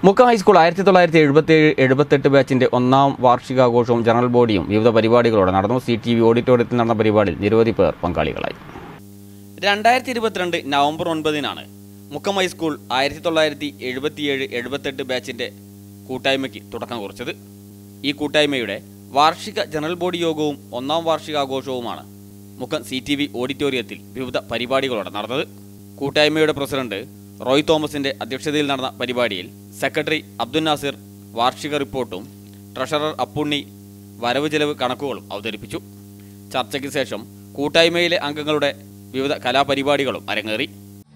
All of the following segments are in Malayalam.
മുക്കം ഹൈസ്കൂൾ 1977-78 ബാച്ചിന്റെ ഒന്നാം വാർഷികാഘോഷവും ജനറൽ ബോഡിയും വിവിധ പരിപാടികളോടെ നടന്നു. CTV ഓഡിറ്റോറിയത്തിൽ നടന്ന പരിപാടിയിൽ നിരവധി പേർ പങ്കാളികളായി. 2022 നവംബർ 9 മുക്കം ഹൈസ്കൂൾ 1977-78 ബാച്ചിന്റെ കൂട്ടായ്മയ്ക്ക് തുടക്കം കുറിച്ചത്. ഈ കൂട്ടായ്മയുടെ വാർഷിക ജനറൽ ബോഡി യോഗവും ഒന്നാം വാർഷികാഘോഷവുമാണ് മുക്കം CTV ഓഡിറ്റോറിയത്തിൽ വിവിധ പരിപാടികളോടെ നടന്നത്. കൂട്ടായ്മയുടെ പ്രസിഡന്റ് റോയ് തോമസിന്റെ അധ്യക്ഷതയിൽ നടന്ന പരിപാടിയിൽ സെക്രട്ടറി അബ്ദുൽ നാസിർ വാർഷിക റിപ്പോർട്ടും ട്രഷറർ അപ്പുണ്ണി വരവ് ചെലവ് കണക്കുകളും അവതരിപ്പിച്ചു. ചർച്ചയ്ക്ക് ശേഷം കൂട്ടായ്മയിലെ അംഗങ്ങളുടെ വിവിധ കലാപരിപാടികളും അരങ്ങേറി.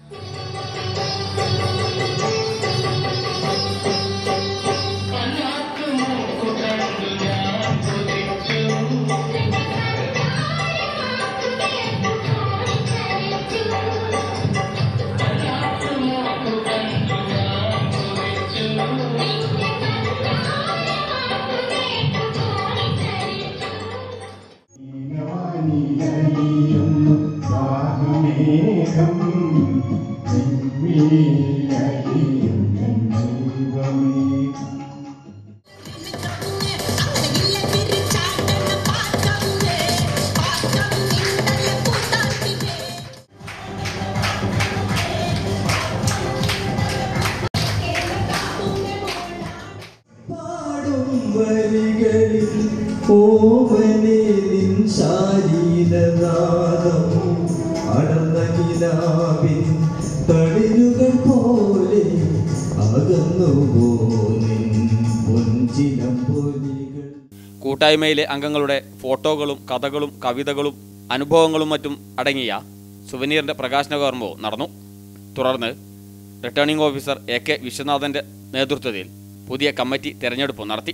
കൂട്ടായ്മയിലെ അംഗങ്ങളുടെ ഫോട്ടോകളും കഥകളും കവിതകളും അനുഭവങ്ങളും മറ്റും അടങ്ങിയ സുവനീറിന്റെ പ്രകാശന കർമ്മവും നടന്നു. തുടർന്ന് റിട്ടേണിംഗ് ഓഫീസർ AK വിശ്വനാഥന്റെ നേതൃത്വത്തിൽ പുതിയ കമ്മിറ്റി തെരഞ്ഞെടുപ്പ് നടത്തി.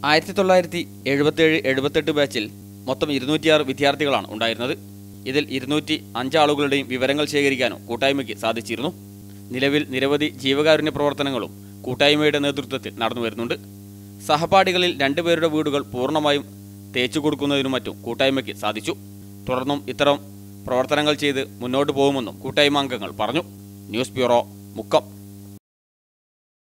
1977-78 ബാച്ചിൽ മൊത്തം 206 വിദ്യാർത്ഥികളാണ് ഉണ്ടായിരുന്നത്. ഇതിൽ 205 ആളുകളുടെയും വിവരങ്ങൾ ശേഖരിക്കാനും കൂട്ടായ്മയ്ക്ക് സാധിച്ചിരുന്നു. നിലവിൽ നിരവധി ജീവകാരുണ്യ പ്രവർത്തനങ്ങളും കൂട്ടായ്മയുടെ നേതൃത്വത്തിൽ നടന്നു വരുന്നുണ്ട്. സഹപാഠികളിൽ 2 പേരുടെ വീടുകൾ പൂർണ്ണമായും തേച്ചു കൊടുക്കുന്നതിനും മറ്റും കൂട്ടായ്മയ്ക്ക് സാധിച്ചു. തുടർന്നും ഇത്തരം പ്രവർത്തനങ്ങൾ ചെയ്ത് മുന്നോട്ട് പോകുമെന്നും കൂട്ടായ്മ അംഗങ്ങൾ പറഞ്ഞു. News bureau, Mukkam.